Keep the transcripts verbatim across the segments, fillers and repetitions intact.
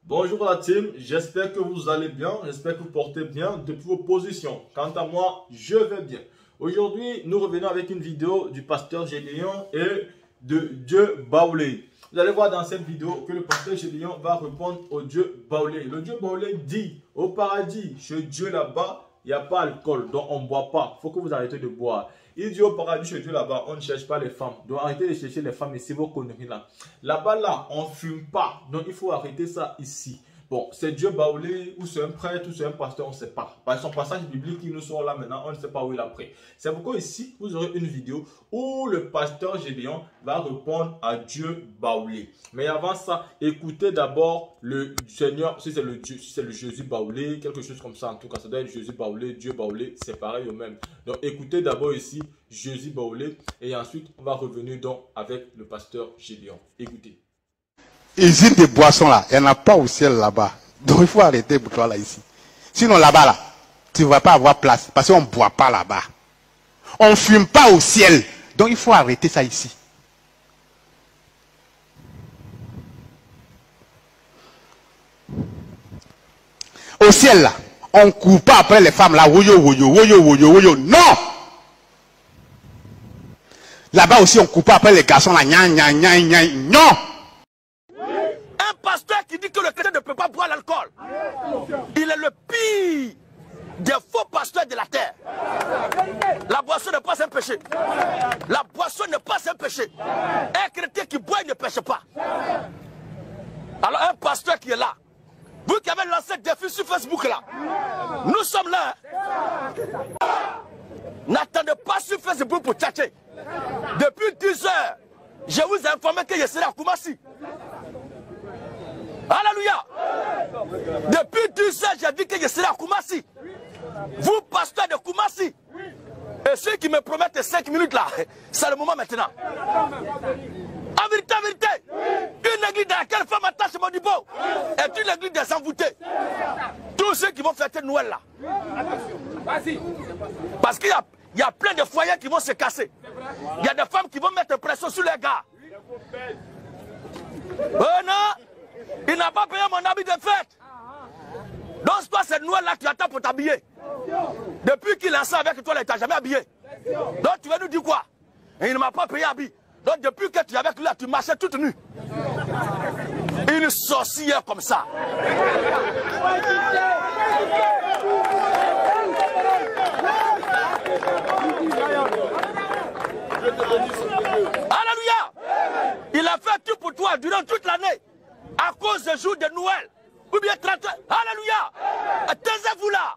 Bonjour la team, j'espère que vous allez bien, j'espère que vous portez bien depuis vos positions. Quant à moi, je vais bien. Aujourd'hui, nous revenons avec une vidéo du pasteur Gédéon et de Dieu Baoulé. Vous allez voir dans cette vidéo que le pasteur Gédéon va répondre au Dieu Baoulé. Le Dieu Baoulé dit au paradis, chez Dieu là-bas, il n'y a pas d'alcool, donc on ne boit pas. Il faut que vous arrêtez de boire. Il dit au paradis, chez Dieu là-bas, on ne cherche pas les femmes. Donc arrêtez de chercher les femmes ici, vos conneries là. Là-bas, là, on ne fume pas. Donc il faut arrêter ça ici. Bon, c'est Dieu Baoulé, ou c'est un prêtre, ou c'est un pasteur, on ne sait pas. Par son passage biblique qui nous sort là maintenant, on ne sait pas où il a pris. C'est pourquoi ici, vous aurez une vidéo où le pasteur Gédéon va répondre à Dieu Baoulé. Mais avant ça, écoutez d'abord le Seigneur, si c'est le Dieu, si c'est le Jésus Baoulé, quelque chose comme ça. En tout cas, ça doit être Jésus Baoulé, Dieu Baoulé, c'est pareil au même. Donc écoutez d'abord ici Jésus Baoulé et ensuite on va revenir donc avec le pasteur Gédéon. Écoutez. Usine de boissons là, il n'y en a pas au ciel là-bas. Donc il faut arrêter pour toi là ici. Sinon là-bas là, tu ne vas pas avoir place parce qu'on ne boit pas là-bas. On ne fume pas au ciel. Donc il faut arrêter ça ici. Au ciel là, on ne court pas après les femmes là. Woyo, woyo, woyo, woyo, woyo. Non! Là-bas aussi on ne court pas après les garçons là. Gna, gna, gna, gna. Non! Un pasteur qui dit que le chrétien ne peut pas boire l'alcool, il est le pire des faux pasteurs de la terre. La boisson n'est pas un péché. La boisson n'est pas un péché. Un chrétien qui boit ne pêche pas. Alors un pasteur qui est là, vous qui avez lancé des défi sur Facebook là, nous sommes là. N'attendez pas sur Facebook pour tchatcher. Depuis dix heures, je vous ai informé que je serai à Koumassi. Alléluia. Depuis dix ans, j'ai dit que je serai à Koumassi. Vous, pasteur de Koumassi. Et ceux qui me promettent cinq minutes là, c'est le moment maintenant. En vérité, en vérité, une église dans laquelle femme attache mon niveau est une église des envoûtés. Tous ceux qui vont fêter Noël là. Parce qu'il y a, il y a plein de foyers qui vont se casser. Il y a des femmes qui vont mettre pression sur les gars. Oh non! Il n'a pas payé mon habit de fête. Donc toi c'est Noël là que tu attends pour t'habiller. Depuis qu'il est ensemble avec toi, il ne t'a jamais habillé. Donc tu vas nous dire quoi? Et il ne m'a pas payé habit. Donc depuis que tu es avec lui là, tu marchais toute nue. Une sorcière comme ça. Alléluia. Il a fait tout pour toi durant toute l'année. À cause du jour de Noël, ou bien trente. Alléluia. Taisez-vous là.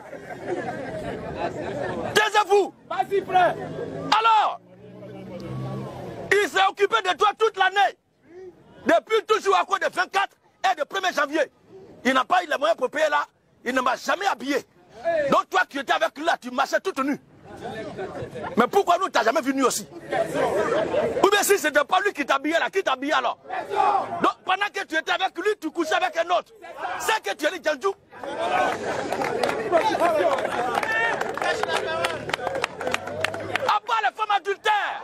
Taisez-vous. Vas-y, frère. Alors, il s'est occupé de toi toute l'année. Depuis toujours à cause de vingt-quatre et de premier janvier. Il n'a pas eu les moyens pour payer là. Il ne m'a jamais habillé. Donc toi qui étais avec lui là, tu marchais toute nue. Mais pourquoi nous, tu n'as jamais vu nu aussi? Ou bien si ce n'était pas lui qui t'habillait là, qui t'habillait alors? Donc pendant que tu étais avec lui, tu couchais avec un autre. C'est que tu es dit Djandjou. À part les femmes adultères.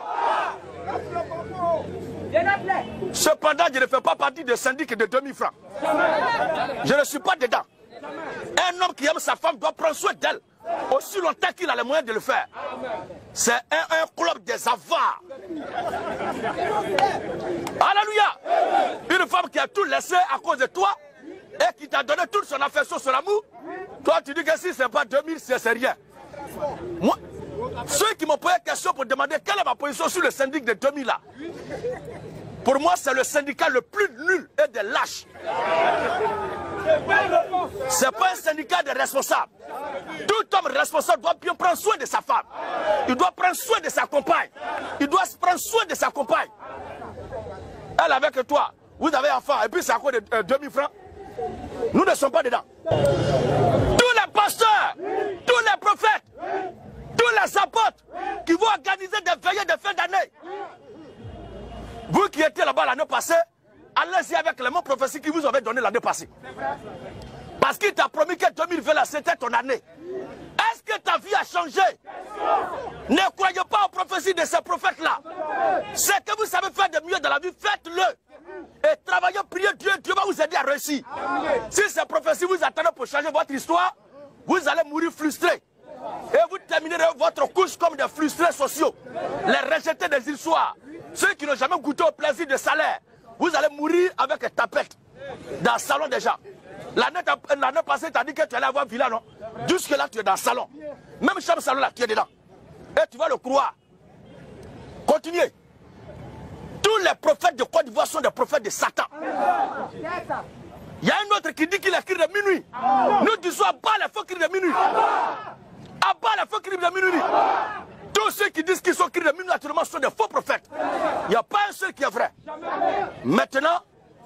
Cependant, je ne fais pas partie de syndic de deux mille francs. Je ne suis pas dedans. Un homme qui aime sa femme doit prendre soin d'elle aussi longtemps qu'il a les moyens de le faire. C'est un, un club des avares. Alléluia. Une femme qui a tout laissé à cause de toi et qui t'a donné toute son affection, son amour. Toi tu dis que si ce n'est pas deux mille, c'est rien. Moi, ceux qui m'ont posé question pour demander quelle est ma position sur le syndic de deux mille là, pour moi c'est le syndicat le plus nul et des lâches. C'est pas un syndicat de responsables. Tout homme responsable doit bien prendre soin de sa femme. Il doit prendre soin de sa compagne. Il doit prendre soin de sa compagne. Elle avec toi, vous avez un enfant et puis c'est à cause de euh, deux mille francs. Nous ne sommes pas dedans. Tous les pasteurs, tous les prophètes, tous les apôtres qui vont organiser des veillées de fin d'année. Vous qui étiez là-bas l'année passée, allez-y avec les mots prophétiques qui vous avaient donné l'année passée. Parce qu'il t'a promis que deux mille vingt là, c'était ton année. Est-ce que ta vie a changé? Ne croyez pas aux prophéties de ces prophètes-là. Ce que vous savez faire de mieux dans la vie, faites-le. Et travaillez, priez Dieu, Dieu va vous aider à réussir. Si ces prophéties vous attendent pour changer votre histoire, vous allez mourir frustrés. Et vous terminerez votre couche comme des frustrés sociaux. Les rejetés des histoires. Ceux qui n'ont jamais goûté au plaisir de salaire. Vous allez mourir avec une tapette. Dans le salon déjà. L'année passée, tu as dit que tu allais avoir villa, non? Jusque là, tu es dans le salon. Même chambre salon là, tu es dedans. Et tu vas le croire. Continuez. Tous les prophètes de Côte d'Ivoire sont des prophètes de Satan. Il y a un autre qui dit qu'il a cri de minuit. Nous disons à bas les faux cris de minuit. À bas les faux cris de minuit. Tous ceux qui disent qu'ils sont cris de minuit, naturellement, sont des faux prophètes. Il n'y a pas un seul qui est vrai. Maintenant,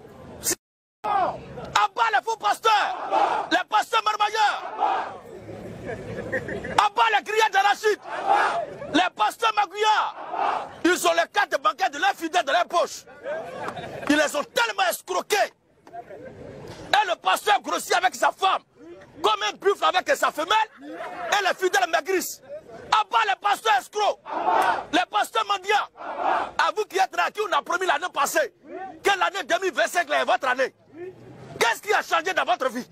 à bas les faux pasteurs, les pasteurs marmailleurs. À bas les grillades d'arachide, les pasteurs magouillards. Ils ont les cartes bancaires de leurs fidèles dans leur poche. Ils les ont tellement escroqués. Et le pasteur grossit avec sa femme, comme un buffle avec sa femelle, et les fidèles maigrissent. À bas les pasteurs escrocs, les pasteurs mendiants. À vous qui êtes là, qui on a promis l'année passée, que l'année deux mille vingt-cinq est votre année. Qu'est-ce qui a changé dans votre vie?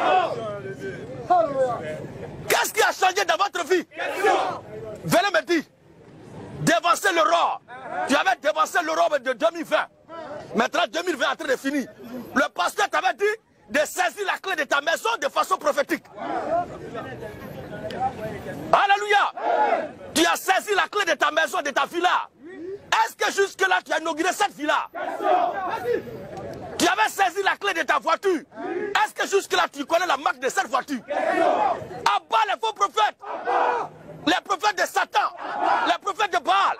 Qu'est-ce qui a changé dans votre vie? Venez me dire, dévancer l'Europe. Tu avais dévancé l'Europe de deux mille vingt. Maintenant, deux mille vingt est en train de finir. Le pasteur t'avait dit de saisir la clé de ta maison de façon prophétique. Alléluia. Tu as saisi la clé de ta maison, de ta villa. Est-ce que jusque-là, tu as inauguré cette villa? Tu avais saisi la clé de ta voiture. Est-ce que jusque-là, tu connais la marque de cette voiture? À bas les faux prophètes. Les prophètes de Satan. Les prophètes de Baal.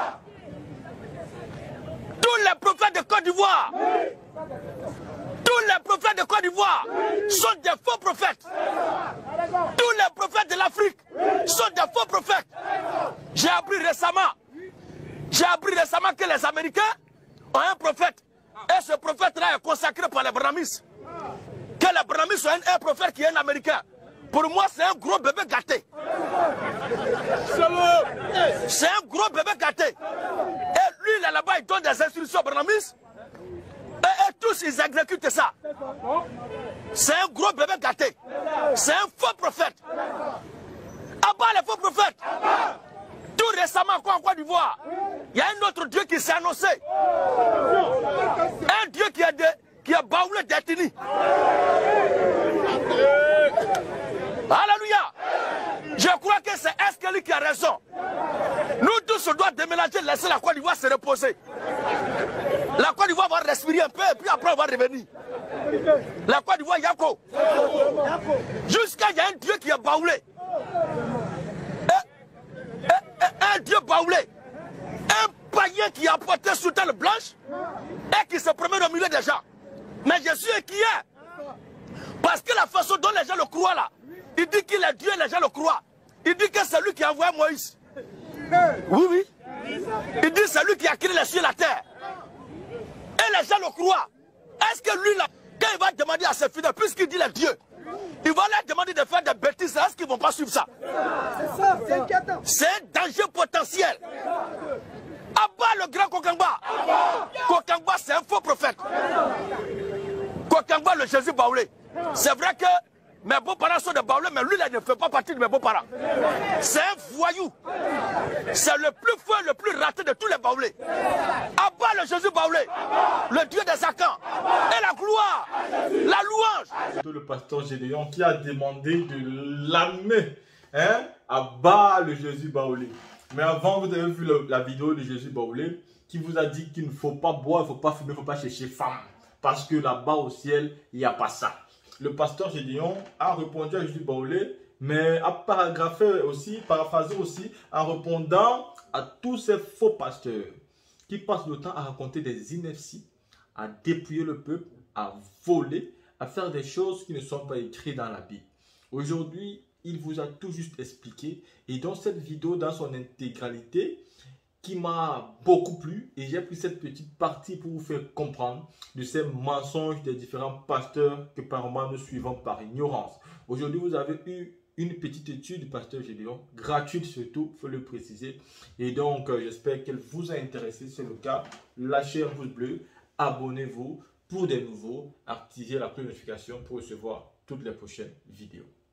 Tous les prophètes de Côte d'Ivoire. Tous les prophètes de Côte d'Ivoire sont des faux prophètes. Tous les prophètes de l'Afrique sont des faux prophètes. J'ai appris récemment, j'ai appris récemment que les Américains ont un prophète. Et ce prophète-là est consacré par les Brahmis. Que les Brahmis sont un, un prophète qui est un Américain. Pour moi, c'est un gros bébé gâté. C'est un gros bébé gâté. Et lui, là, là-bas, il donne des instructions aux Brahmis. Et, et tous, ils exécutent ça. C'est un gros bébé gâté. C'est un faux prophète. À bas les faux prophètes. Tout récemment, quoi, en Côte d'Ivoire, il y a un autre Dieu qui s'est annoncé. Un Dieu qui a, de, qui a baoulé d'ethnie. Alléluia. Je crois que c'est Escali qui a raison. Nous tous, on doit déménager, laisser la Côte d'Ivoire se reposer. La Côte d'Ivoire va respirer un peu et puis après on va revenir. La Côte d'Ivoire, Yako. Jusqu'à il y a un Dieu qui a baoulé. Et, et, et, un Dieu baoulé. Un païen qui a porté sous telle blanche et qui se promène au milieu des gens. Mais Jésus est qui est? Parce que la façon dont les gens le croient là, il dit qu'il est Dieu et les gens le croient. Il dit que c'est lui qui a envoyé Moïse. Oui, oui. Il dit c'est lui qui a créé les cieux et la terre. Et les gens le croient. Est-ce que lui là, quand il va demander à ses fidèles, puisqu'il dit les dieux, il va leur demander de faire des bêtises, est-ce qu'ils ne vont pas suivre ça? C'est un danger potentiel. Abat le grand Kokangba. Kokangba, c'est un faux prophète. Kokangba, le Jésus baoulé. C'est vrai que mes beaux-parents sont des baoulés, mais lui, là, il ne fait pas partie de mes beaux-parents. C'est un voyou. C'est le plus fou, le plus raté de tous les baoulés. Abat le Jésus baoulé. Le Dieu des Akans. Et la gloire. La louange. Le pasteur Gédéon qui a demandé de l'amener hein, à bas le Jésus baoulé. Mais avant, vous avez vu le, la vidéo de Jésus baoulé qui vous a dit qu'il ne faut pas boire, il ne faut pas fumer, il ne faut pas chercher femme. Parce que là-bas au ciel, il n'y a pas ça. Le pasteur Gédéon a répondu à Jésus baoulé, mais a paragraphé aussi, paraphrasé aussi, en répondant à tous ces faux pasteurs qui passent le temps à raconter des inepties, à dépouiller le peuple, à voler, à faire des choses qui ne sont pas écrites dans la Bible. Aujourd'hui, il vous a tout juste expliqué et dans cette vidéo, dans son intégralité, qui m'a beaucoup plu et j'ai pris cette petite partie pour vous faire comprendre de ces mensonges des différents pasteurs que par moment nous suivons par ignorance. Aujourd'hui, vous avez eu une petite étude du pasteur Gédéon, gratuite surtout, il faut le préciser. Et donc, euh, j'espère qu'elle vous a intéressé. Si c'est le cas, lâchez un pouce bleu, abonnez-vous pour des nouveaux, activez la cloche de notification pour recevoir toutes les prochaines vidéos.